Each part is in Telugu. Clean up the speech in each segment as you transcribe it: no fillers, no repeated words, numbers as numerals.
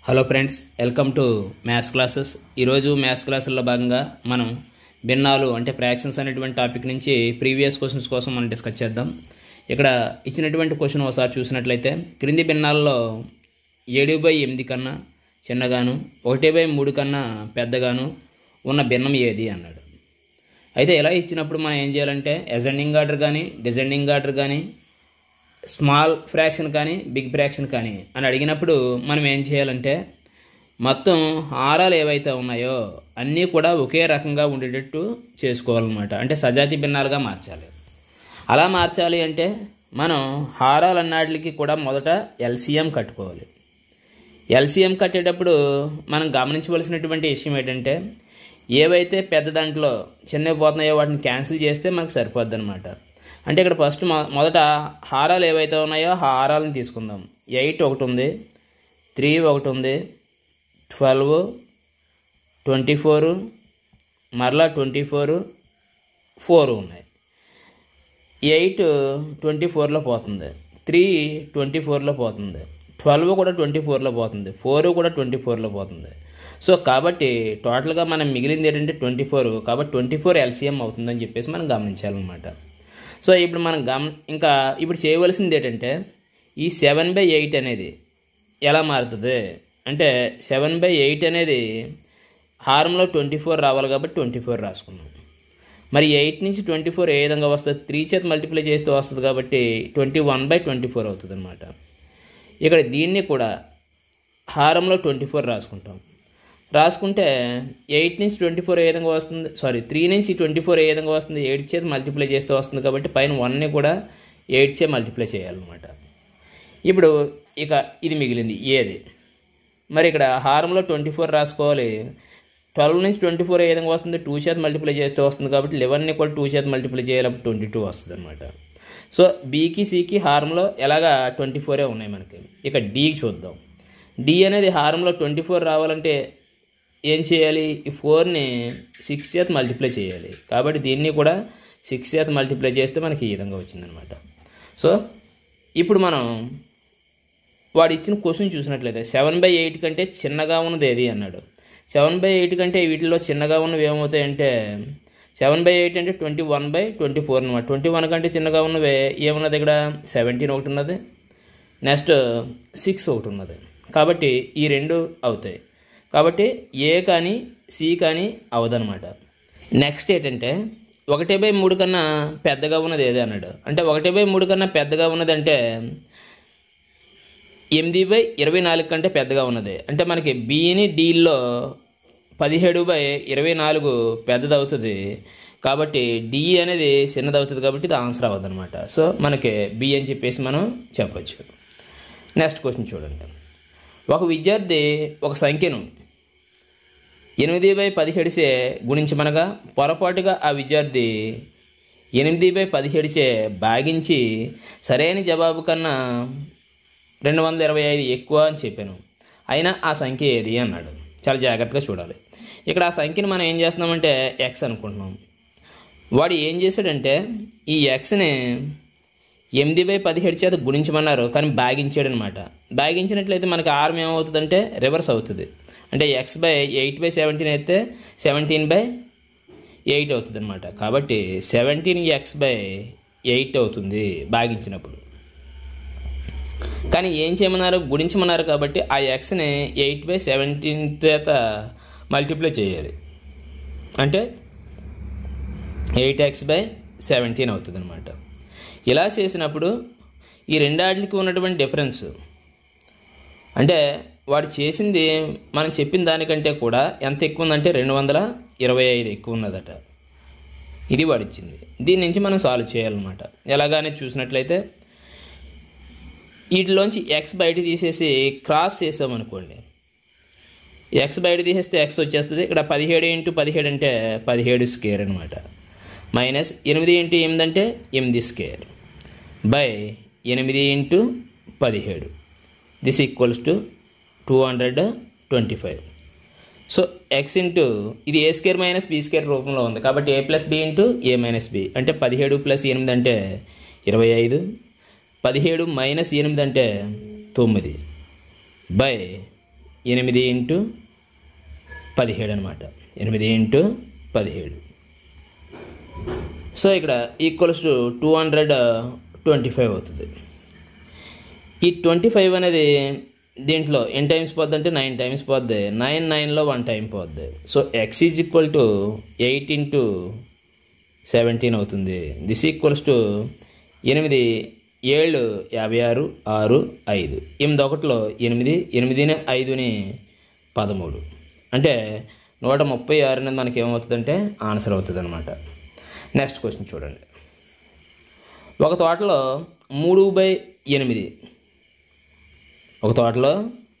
Hello friends, welcome to maths classes. ఈరోజు మ్యాథ్స్ క్లాసుల్లో భాగంగా మనం భిన్నాలు అంటే ఫ్రాక్షన్స్ అనేటువంటి టాపిక్ నుంచి ప్రీవియస్ క్వశ్చన్స్ కోసం మనం డిస్కస్ చేద్దాం. ఇక్కడ ఇచ్చినటువంటి క్వశ్చన్ ఒకసారి చూసినట్లయితే, క్రింది భిన్నాల్లో 7/8 కన్నా చిన్నగాను 1/3 కన్నా పెద్దగాను ఉన్న భిన్నం ఏది అన్నాడు. అయితే ఇలా ఇచ్చినప్పుడు మనం ఏం చేయాలంటే అసెండింగ్ ఆర్డర్ కానీ డిసెండింగ్ ఆర్డర్ కానీ స్మాల్ ఫ్రాక్షన్ కానీ బిగ్ ఫ్రాక్షన్ కానీ అని అడిగినప్పుడు మనం ఏం చేయాలంటే మొత్తం హారాలు ఏవైతే ఉన్నాయో అన్నీ కూడా ఒకే రకంగా ఉండేటట్టు చేసుకోవాలన్నమాట. అంటే సజాతి భిన్నాలుగా మార్చాలి. అలా మార్చాలి అంటే మనం హారాలన్నిటికి కూడా మొదట ఎల్సిఎం కట్టుకోవాలి. ఎల్సిఎం కట్టేటప్పుడు మనం గమనించవలసినటువంటి విషయం ఏంటంటే, ఏవైతే పెద్ద దాంట్లో చిన్నవి పోతున్నాయో వాటిని క్యాన్సిల్ చేస్తే మనకు సరిపోద్ది అనమాట. అంటే ఇక్కడ ఫస్ట్ మొదట హారాలు ఏవైతే ఉన్నాయో ఆ హారాలను తీసుకుందాం. 8 ఒకటి ఉంది, 3 ఒకటి ఉంది, 12, 24, మరలా 24, 4 ఉన్నాయి. 8 24లో పోతుంది, 3 24లో పోతుంది, 12 కూడా 24లో పోతుంది, 4 కూడా 24లో పోతుంది. సో కాబట్టి టోటల్గా మనం మిగిలింది ఏంటంటే 24. కాబట్టి 24 ఎల్సిఎం అవుతుందని చెప్పేసి మనం గమనించాలన్నమాట. సో ఇప్పుడు మనం ఇంకా ఇప్పుడు చేయవలసింది ఏంటంటే, ఈ 7/8 అనేది ఎలా మారుతుంది అంటే, 7/8 అనేది హారంలో 24 రావాలి కాబట్టి 24 రాసుకున్నాం. మరి 8 నుంచి 24 ఏ విధంగా వస్తుంది? 3 చేత మల్టిప్లై చేస్తూ వస్తుంది కాబట్టి 21/24 అవుతుంది అనమాట. ఇక్కడ దీన్ని కూడా హారంలో 24 రాసుకుంటే 8 నుంచి 24 ఏ విధంగా వస్తుంది? 3 నుంచి 24 ఏ విధంగా వస్తుంది? 8 చేత మల్టిప్లై చేస్తూ వస్తుంది కాబట్టి పైన 1ని కూడా 8 చే మల్టిప్లై చేయాలన్నమాట. ఇప్పుడు ఇక ఇది మిగిలింది ఏది. మరి ఇక్కడ హారంలో 24 రాసుకోవాలి. 12 నుంచి 24 ఏ విధంగా వస్తుంది? 2 చేత మల్టిప్లై చేస్తూ వస్తుంది కాబట్టి 11ని కూడా 2 చేత మల్టిప్లై చేయాలి, 22 వస్తుంది అనమాట. సో బీకి సికి హారంలో ఎలాగా 24 ఉన్నాయి మనకి. ఇక డీకి చూద్దాం. డి అనేది హారంలో 24 రావాలంటే ఏం చేయాలి? ఈ 4ని 6 చేత మల్టిప్లై చేయాలి. కాబట్టి దీన్ని కూడా 6 చేత మల్టిప్లై చేస్తే మనకి ఈ విధంగా వచ్చిందనమాట. సో ఇప్పుడు మనం వాడు ఇచ్చిన క్వశ్చన్ చూసినట్లయితే 7/8 కంటే చిన్నగా ఉన్నది ఏది అన్నాడు. 7/8 కంటే వీటిలో చిన్నగా ఉన్నవి ఏమవుతాయంటే, 7/8 అంటే 21/24 అనమాట. 21 కంటే చిన్నగా ఉన్నవి ఏమున్నది? ఇక్కడ 17 ఒకటి ఉన్నది, నెక్స్ట్ 6 ఒకటి ఉన్నది. కాబట్టి ఈ రెండు అవుతాయి. కాబట్టి ఏ కానీ సి కానీ అవదనమాట. నెక్స్ట్ ఏంటంటే 1/3 కన్నా పెద్దగా ఉన్నది ఏది అన్నాడు. అంటే 1/3 కన్నా పెద్దగా ఉన్నది అంటే 8/24 కంటే పెద్దగా ఉన్నది. అంటే మనకి బిని డీల్లో 17/24 పెద్దది అవుతుంది. కాబట్టి డి అనేది చిన్నది అవుతుంది కాబట్టి ఇది ఆన్సర్ అవ్వదు అనమాట. సో మనకి బి అని చెప్పేసి మనం చెప్పచ్చు. నెక్స్ట్ క్వశ్చన్ చూడండి. ఒక విద్యార్థి ఒక సంఖ్యను 8/17 గుణించమనగా పొరపాటుగా ఆ విద్యార్థి 8/17 భాగించి సరైన జవాబు కన్నా 225 ఎక్కువ అని చెప్పాను. అయినా ఆ సంఖ్య ఏది అన్నాడు. చాలా జాగ్రత్తగా చూడాలి. ఇక్కడ ఆ సంఖ్యను మనం ఏం చేస్తున్నామంటే ఎక్స్ అనుకుంటున్నాం. వాడు ఏం చేశాడంటే ఈ ఎక్స్ని 8/17 చేత గుణించమన్నారు, కానీ భాగించాడు అనమాట. భాగించినట్లయితే మనకి ఆర్మ్ ఏమవుతుందంటే రివర్స్ అవుతుంది. అంటే x/8/17 అయితే 17/8 అవుతుంది అనమాట. కాబట్టి 17 x/8 అవుతుంది భాగించినప్పుడు. కానీ ఏం చేయమన్నారు? గుణించమన్నారు కాబట్టి ఆ ఎక్స్ని 8/17 చేత మల్టిప్లై చేయాలి. అంటే 8x/17 అవుతుంది అనమాట. ఇలా చేసినప్పుడు ఈ రెండాటికి ఉన్నటువంటి డిఫరెన్స్ అంటే వాడు చేసింది మనం చెప్పిన దానికంటే కూడా ఎంత ఎక్కువ ఉందంటే 225 ఎక్కువ ఉన్నదట. ఇది వాడు ఇచ్చింది. దీని నుంచి మనం సాల్వ్ చేయాలన్నమాట. ఎలాగానే చూసినట్లయితే వీటిలోంచి ఎక్స్ బయట తీసేసి క్రాస్ చేసామనుకోండి, ఎక్స్ బయట తీసేస్తే ఎక్స్ వచ్చేస్తుంది. ఇక్కడ 17 × 17 అంటే 17 స్క్వేర్ అనమాట. మైనస్ 8 × 8 అంటే 8 square by 8 × 17. This equals to 225. So x into ఇది a square minus b square రూపంలో ఉంది కాబట్టి a + b into a - b అంటే 17 + 8 అంటే 25, 17 - 8 అంటే 9 బై 8 ఇంటూ 17 అనమాట. 8 ఇంటూ 17. సో ఇక్కడ ఈక్వల్స్ టు 225 అవుతుంది. ఈ 25 అనేది దీంట్లో ఎన్ని టైమ్స్ పోద్ది అంటే 9 టైమ్స్ పోద్ది. 9లో 1 టైం పోద్ది. So x is equal to 8 into 17 అవుతుంది. దిస్ ఈక్వల్స్ టు 8 7 56 6 5 8 ఒకటిలో 8 8ని 5ని 13 అంటే 136 అనేది మనకి ఏమవుతుందంటే ఆన్సర్ అవుతుంది అనమాట. నెక్స్ట్ క్వశ్చన్ చూడండి. ఒక తోటలో 3/8 ఒక తోటలో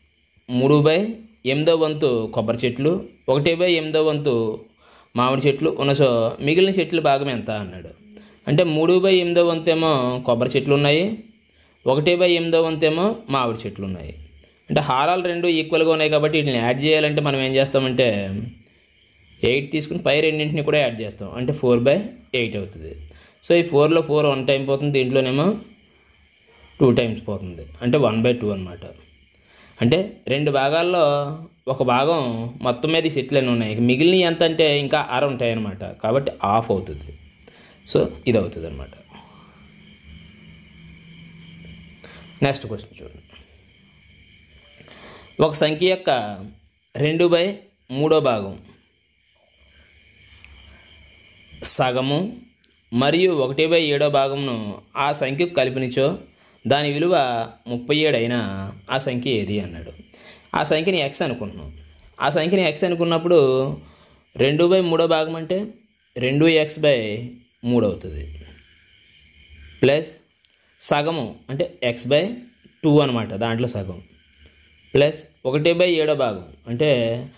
3/8 వంతు కొబ్బరి చెట్లు, 1/8 వంతు మామిడి చెట్లు ఉన్న సో మిగిలిన చెట్ల భాగం ఎంత అన్నాడు. అంటే 3/8 వంతు ఏమో కొబ్బరి చెట్లు ఉన్నాయి, 1/8 వంతు ఏమో మామిడి చెట్లు ఉన్నాయి. అంటే హారాలు రెండు ఈక్వల్గా ఉన్నాయి కాబట్టి వీటిని యాడ్ చేయాలంటే మనం ఏం చేస్తామంటే 8 తీసుకుని పై రెండింటిని కూడా యాడ్ చేస్తాం. అంటే 4/8 అవుతుంది. సో ఈ 4లో 4 1 టైం పోతుంది, దీంట్లోనేమో 2 టైమ్స్ పోతుంది. అంటే 1/2 అనమాట. అంటే 2 భాగాల్లో ఒక భాగం మొత్తం మీద సెట్లు అని ఉన్నాయి, మిగిలినవి ఎంత అంటే ఇంకా 6 ఉంటాయి అన్నమాట. కాబట్టి హాఫ్ అవుతుంది. సో ఇది అవుతుంది అనమాట. నెక్స్ట్ క్వశ్చన్ చూడండి. ఒక సంఖ్య యొక్క 2/3 భాగం సగము మరియు 1/7 భాగమును ఆ సంఖ్యకు కలిపినిచో దాని విలువ 37 అయినా ఆ సంఖ్య ఏది అన్నాడు. ఆ సంఖ్యని ఎక్స్ అనుకుంటున్నాం. ఆ సంఖ్యని ఎక్స్ అనుకున్నప్పుడు 2/3 భాగం అంటే 2x/3 అవుతుంది. ప్లస్ సగము అంటే x/2 అనమాట, దాంట్లో సగం. ప్లస్ 1/7 భాగం అంటే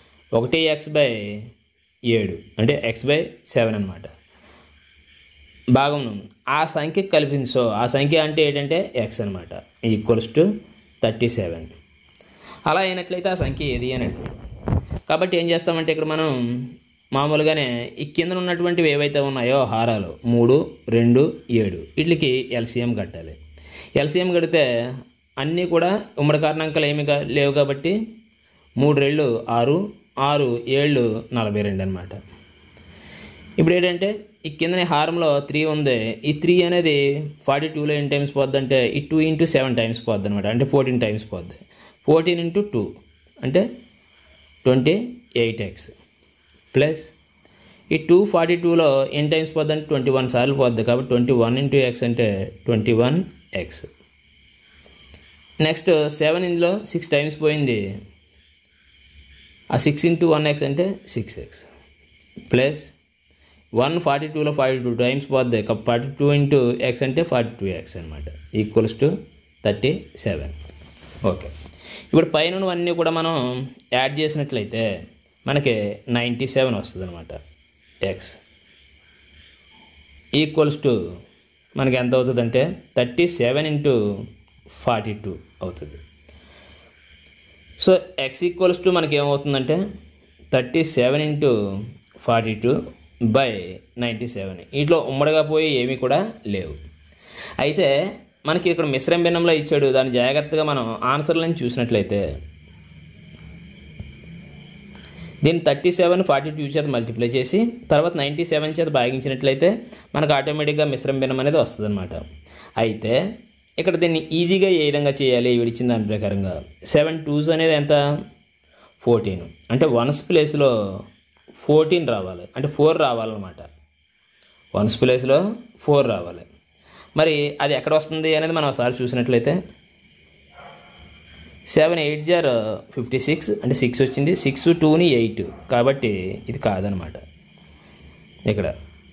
1x/7 అంటే x/7 అనమాట. భాగంను ఆ సంఖ్యకి కల్పించో ఆ సంఖ్య అంటే ఏంటంటే ఎక్స్ అనమాట. Equals to 37. అలా అయినట్లయితే ఆ సంఖ్య ఏది అని అంటాం. కాబట్టి ఏం చేస్తామంటే ఇక్కడ మనం మామూలుగానే ఈ కింద ఉన్నటువంటివి ఏవైతే ఉన్నాయో హారాలు 3, 2, 7 వీటికి ఎల్సిఎం కట్టాలి. ఎల్సిఎం కడితే అన్నీ కూడా ఉమ్మడి కారణాంకాలు ఏమి లేవు కాబట్టి 3 2 6, 6 7 42 అనమాట. ఇప్పుడు ఏంటంటే ఈ కింద హారంలో 3 ఉంది. ఈ 3 అనేది 42లో ఎన్ని టైమ్స్ పోద్ది అంటే ఈ 2 ఇంటూ 7 టైమ్స్ పోద్ది అనమాట. అంటే 14 టైమ్స్ పోద్ది. 14 ఇంటూ 2 అంటే 28x. ప్లస్ ఈ 242లో ఎన్ని టైమ్స్ పోద్ది అంటే 21 సార్లు పోద్ది. కాబట్టి 21 ఇంటూ ఎక్స్ అంటే 21x. నెక్స్ట్ 7 ఇందులో 6 టైమ్స్ పోయింది. ఆ 6 ఇంటూ 1x అంటే 6x. ప్లస్ 142లో 42 టైమ్స్ పోద్ది. 42 ఇంటూ ఎక్స్ అంటే 42x అనమాట. Equals to 37. ఓకే. ఇప్పుడు పైనవన్నీ కూడా మనం యాడ్ చేసినట్లయితే మనకి 97 వస్తుంది అనమాట. ఎక్స్ ఈక్వల్స్ టు మనకి ఎంత అవుతుందంటే 37 ఇంటూ 42 అవుతుంది. సో ఎక్స్ ఈక్వల్స్ టు మనకి ఏమవుతుందంటే 37 ఇంటూ 42/97. వీటిలో ఉమ్మడిగా పోయి ఏమీ కూడా లేవు. అయితే మనకి ఇక్కడ మిశ్రమ భిన్నంలో ఇచ్చాడు. దాన్ని జాగ్రత్తగా మనం ఆన్సర్లను చూసినట్లయితే దీన్ని 37 42 చేత మల్టిప్లై చేసి తర్వాత 97 చేత భాగించినట్లయితే మనకు ఆటోమేటిక్గా మిశ్రమ భిన్నం అనేది వస్తుంది అనమాట. అయితే ఇక్కడ దీన్ని ఈజీగా ఏ విధంగా చేయాలి విడిచిన దాని ప్రకారంగా 7 2s అనేది ఎంత 14. అంటే 1s ప్లేస్లో 14 రావాలి. అంటే 4 రావాలన్నమాట. 1s ప్లేస్లో 4 రావాలి. మరి అది ఎక్కడ వస్తుంది అనేది మనం ఒకసారి చూసినట్లయితే 7 8 jar 56 అంటే 6 వచ్చింది. 6 2ని 8 కాబట్టి ఇది కాదనమాట. ఇక్కడ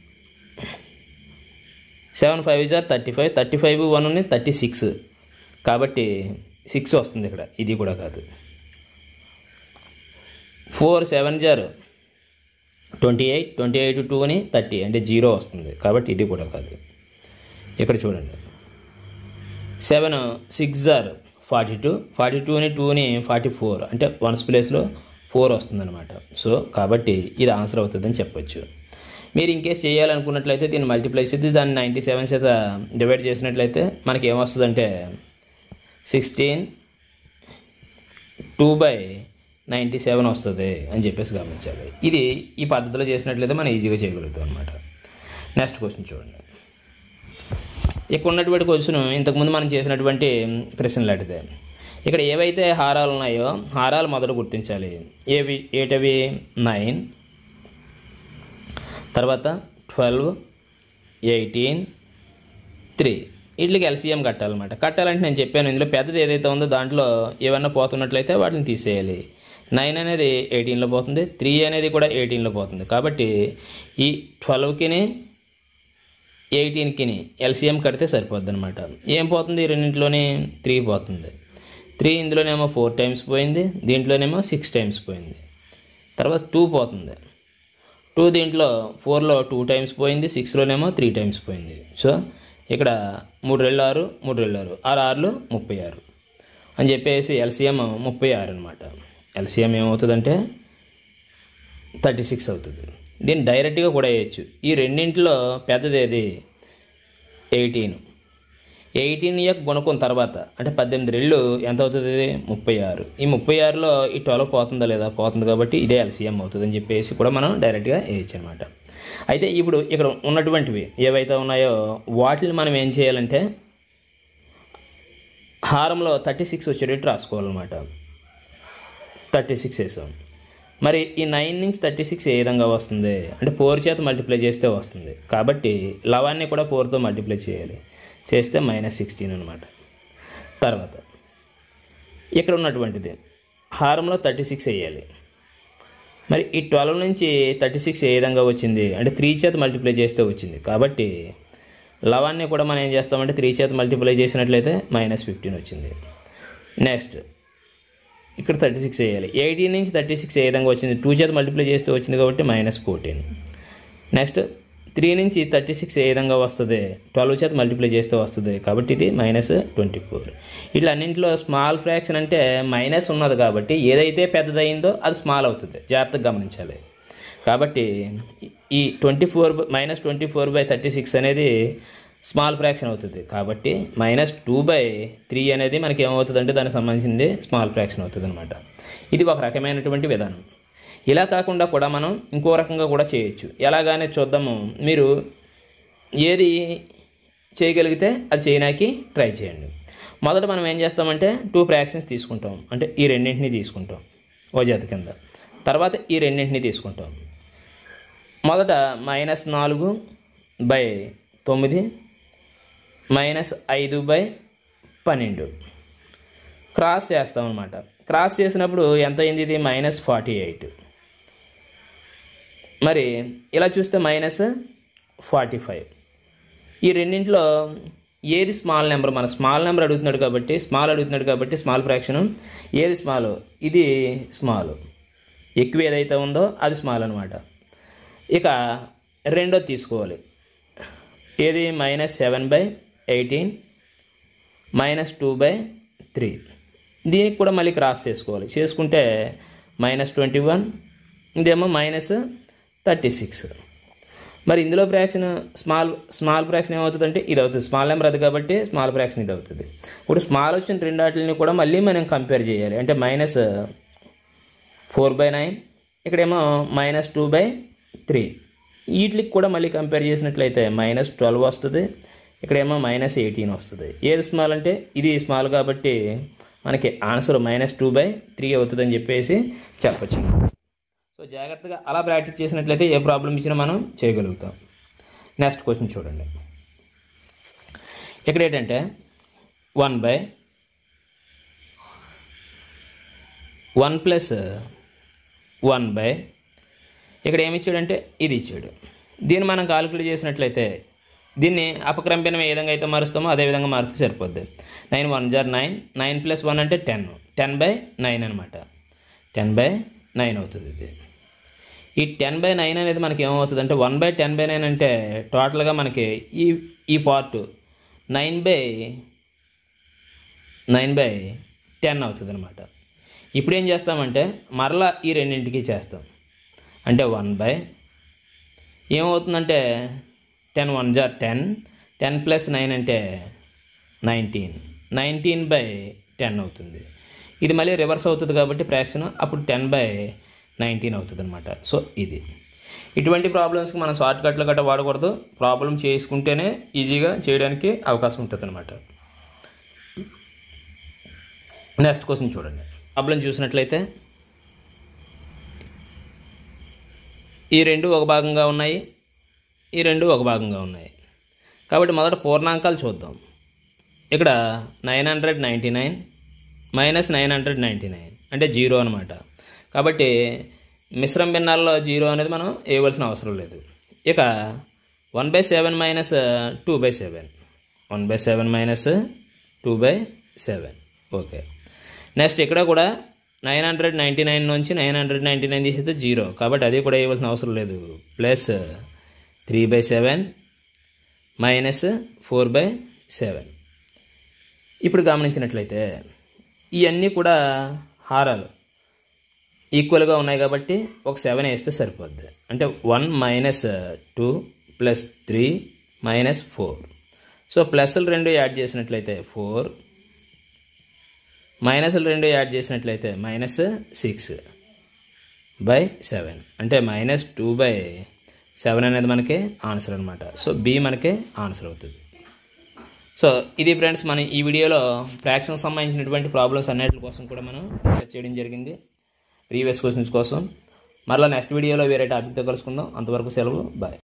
7 5 jar 35 35 1ని 36 కాబట్టి 6 వస్తుంది ఇక్కడ. ఇది కూడా కాదు. 4 7 jar 28 28 2ని 30 అంటే 0 వస్తుంది కాబట్టి ఇది కూడా కాదు. ఇక్కడ చూడండి 7 6 jar 42 42ని 2ని 44 అంటే 1s ప్లేస్లో 4 వస్తుంది అనమాట. సో కాబట్టి ఇది ఆన్సర్ అవుతుందని చెప్పొచ్చు. మీరు ఇంకేస్ చేయాలనుకున్నట్లయితే దీన్ని మల్టిప్లై చేసి దాన్ని 97 చేత డివైడ్ చేసినట్లయితే మనకి ఏమొస్తుందంటే 16 2/97 97 వస్తుంది అని చెప్పేసి గమనించాలి. ఇది ఈ పద్ధతిలో చేసినట్లయితే మనం ఈజీగా చేయగలుగుతాం అనమాట. నెక్స్ట్ క్వశ్చన్ చూడండి. ఇక్కడ ఉన్నటువంటి క్వశ్చన్ ఇంతకుముందు మనం చేసినటువంటి ప్రశ్నలు అడిగితే ఇక్కడ ఏవైతే హారాలు ఉన్నాయో హారాలు మొదట గుర్తించాలి. ఏటవి 9, తర్వాత 12, 18, 3 వీటికి ఎల్సిఎం కట్టాలన్నమాట. కట్టాలంటే నేను చెప్పాను ఇందులో పెద్దది ఏదైతే ఉందో దాంట్లో ఏమన్నా పోతున్నట్లయితే వాటిని తీసేయాలి. 9 అనేది 18లో పోతుంది, 3 అనేది కూడా 18లో పోతుంది. కాబట్టి ఈ 12కి 18కి ఎల్సిఎం కడితే సరిపోద్ది అనమాట. ఏం పోతుంది? ఈ రెండింటిలోని 3 పోతుంది. 3 ఇందులోనేమో 4 టైమ్స్ పోయింది, దీంట్లోనేమో 6 టైమ్స్ పోయింది. తర్వాత 2 పోతుంది. 2 దీంట్లో 4లో 2 టైమ్స్ పోయింది, 6లోనేమో 3 టైమ్స్ పోయింది. సో ఇక్కడ 3 2 6, 3 2 6, 6 36 అని చెప్పేసి ఎల్సిఎం 36 అనమాట. ఎల్సిఎం ఏమవుతుందంటే 36 అవుతుంది. దీన్ని డైరెక్ట్గా కూడా వేయచ్చు. ఈ రెండింటిలో పెద్దది ఏది? 18. 18 గుణకం తర్వాత అంటే 18 రెళ్ళు ఎంత అవుతుంది? 36. ఈ 36లో ఈ 12 పోతుందా లేదా? పోతుంది. కాబట్టి ఇదే ఎల్సిఎం అవుతుంది అని చెప్పేసి కూడా మనం డైరెక్ట్గా వేయచ్చు అనమాట. అయితే ఇప్పుడు ఇక్కడ ఉన్నటువంటివి ఏవైతే ఉన్నాయో వాటిని మనం ఏం చేయాలంటే హారంలో 36 వచ్చేటట్టు రాసుకోవాలన్నమాట. 36 వేసాం. మరి ఈ 9 నుంచి 36 ఏ విధంగా వస్తుంది అంటే 4 చేత మల్టిప్లై చేస్తే వస్తుంది. కాబట్టి లవాన్ని కూడా 4తో మల్టిప్లై చేయాలి. చేస్తే -16 అనమాట. తర్వాత ఇక్కడ ఉన్నటువంటిది హారంలో 36 వేయాలి. మరి ఈ 12 నుంచి 36 ఏ విధంగా వచ్చింది అంటే 3 చేత మల్టిప్లై చేస్తే వచ్చింది. కాబట్టి లవాన్ని కూడా మనం ఏం చేస్తామంటే 3 చేత మల్టిప్లై చేసినట్లయితే -15 వచ్చింది. నెక్స్ట్ ఇక్కడ 36 వేయాలి. 18 నుంచి 36 ఏ విధంగా వచ్చింది? 2 చేత మల్టిప్లై చేస్తే వచ్చింది కాబట్టి -14. నెక్స్ట్ 3 నుంచి 36 ఏ విధంగా వస్తుంది? 12 చేత మల్టిప్లై చేస్తే వస్తుంది కాబట్టి ఇది -24. ఇట్లా అన్నింటిలో స్మాల్ ఫ్రాక్షన్ అంటే మైనస్ ఉన్నది కాబట్టి ఏదైతే పెద్దదైందో అది స్మాల్ అవుతుంది. జాగ్రత్తగా గమనించాలి. కాబట్టి ఈ -24/36 అనేది స్మాల్ ఫ్రాక్షన్ అవుతుంది. కాబట్టి -2/3 అనేది మనకి ఏమవుతుంది అంటే దానికి సంబంధించింది స్మాల్ ఫ్రాక్షన్ అవుతుంది అనమాట. ఇది ఒక రకమైనటువంటి విధానం. ఇలా కాకుండా కూడా మనం ఇంకో రకంగా కూడా చేయొచ్చు. ఎలాగానే చూద్దాము. మీరు ఏది చేయగలిగితే అది చేయడానికి ట్రై చేయండి. మొదట మనం ఏం చేస్తామంటే 2 ఫ్రాక్షన్స్ తీసుకుంటాం. అంటే ఈ రెండింటిని తీసుకుంటాం ఓ జత కింద. తర్వాత ఈ రెండింటిని తీసుకుంటాం. మొదట -4/9 -5/12 క్రాస్ చేస్తాం అనమాట. క్రాస్ చేసినప్పుడు ఎంత అయింది? ఇది -48. మరి ఇలా చూస్తే -45. ఈ రెండింటిలో ఏది స్మాల్ నెంబర్? మన స్మాల్ నెంబర్ అడుగుతున్నాడు కాబట్టి స్మాల్ ఫ్రాక్షన్ ఏది స్మాల్? ఇది స్మాల్. ఎక్కువ ఏదైతే ఉందో అది స్మాల్ అనమాట. ఇక రెండోది తీసుకోవాలి. ఏది? -7/18 -2/3. దీనికి కూడా మళ్ళీ క్రాస్ చేసుకోవాలి. చేసుకుంటే -21. ఇదేమో -36. మరి ఇందులో ఫ్రాక్షన్ స్మాల్ ఫ్రాక్షన్ ఏమవుతుందంటే ఇది అవుతుంది. స్మాల్ నెంబర్ అది కాబట్టి స్మాల్ ఫ్రాక్షన్ ఇది అవుతుంది. ఇప్పుడు స్మాల్ వచ్చిన రెండు వాటిని కూడా మళ్ళీ మనం కంపేర్ చేయాలి. అంటే -4/9 ఇక్కడేమో -2/3. వీటికి కూడా మళ్ళీ కంపేర్ చేసినట్లయితే -12 వస్తుంది. ఇక్కడేమో -18 వస్తుంది. ఏది స్మాల్ అంటే ఇది స్మాల్ కాబట్టి మనకి ఆన్సర్ -2/3 అవుతుందని చెప్పేసి చెప్పచ్చు. సో జాగ్రత్తగా అలా ప్రాక్టీస్ చేసినట్లయితే ఏ ప్రాబ్లం ఇచ్చినా మనం చేయగలుగుతాం. నెక్స్ట్ క్వశ్చన్ చూడండి. ఇక్కడ ఏంటంటే 1/1 + 1/, ఇక్కడ ఏమి ఇచ్చాడంటే ఇది ఇచ్చాడు. దీన్ని మనం కాలిక్యులేట్ చేసినట్లయితే దీన్ని అపక్రమ్యనం ఏ విధంగా అయితే మారుస్తామో అదే విధంగా మారితే సరిపోద్ది. 9 1 = 9, 9 + 1 అంటే 10, 10/9 అనమాట. 10/9 అవుతుంది. ఇది ఈ 10/9 అనేది మనకి ఏమవుతుంది అంటే 1/10/9 అంటే టోటల్గా మనకి ఈ పార్ట్ 9/10 అవుతుంది అనమాట. ఇప్పుడు ఏం చేస్తామంటే మరలా ఈ రెండింటికి చేస్తాం. అంటే 1/, ఏమవుతుందంటే 10 1 = 10, 10 + 9 అంటే 19, 19/10 అవుతుంది. ఇది మళ్ళీ రివర్స్ అవుతుంది కాబట్టి ఫ్రాక్షన్ అప్పుడు 10/19 అవుతుంది అనమాట. సో ఇది ఇటువంటి ప్రాబ్లమ్స్కి మనం షార్ట్ కట్లు గట్రా వాడకూడదు. ప్రాబ్లం చేసుకుంటేనే ఈజీగా చేయడానికి అవకాశం ఉంటుంది అనమాట. నెక్స్ట్ క్వశ్చన్ చూడండి. ప్రాబ్లం చూసినట్లయితే ఈ రెండు ఒక భాగంగా ఉన్నాయి, ఈ రెండు ఒక భాగంగా ఉన్నాయి. కాబట్టి మొదట పూర్ణాంకాలు చూద్దాం. ఇక్కడ 999 మైనస్ 999 అంటే 0 అనమాట. కాబట్టి మిశ్రమ భిన్నాల్లో 0 అనేది మనం వేయవలసిన అవసరం లేదు. ఇక 1/7 మైనస్ 2/7 1/7 మైనస్ 2/7 ఓకే. నెక్స్ట్ ఇక్కడ కూడా 999 నుంచి 999 తీసేస్తే 0, కాబట్టి అది కూడా వేయవలసిన అవసరం లేదు. Plus 3/7 minus 4/7. ఇప్పుడు గమనించినట్లయితే ఇవన్నీ కూడా హారాలు ఈక్వల్గా ఉన్నాయి కాబట్టి ఒక 7 వేస్తే సరిపోద్ది. అంటే 1 మైనస్ 2 ప్లస్ 3 మైనస్ 4. సో ప్లస్లు రెండు యాడ్ చేసినట్లయితే 4, మైనస్లు రెండు యాడ్ చేసినట్లయితే మైనస్ 6/7 అంటే మైనస్ 2/7 అనేది మనకి ఆన్సర్ అనమాట. సో బి మనకి ఆన్సర్ అవుతుంది. సో ఇది ఫ్రెండ్స్, మనం ఈ వీడియోలో ఫ్రాక్షన్స్ సంబంధించినటువంటి ప్రాబ్లమ్స్ అన్నిటి కోసం కూడా మనం డిస్కస్ చేయడం జరిగింది, ప్రీవియస్ క్వశ్చన్స్ కోసం. మరలా నెక్స్ట్ వీడియోలో వేరే టాపిక్తో కలుసుకుందాం. అంతవరకు సెలవు, బాయ్.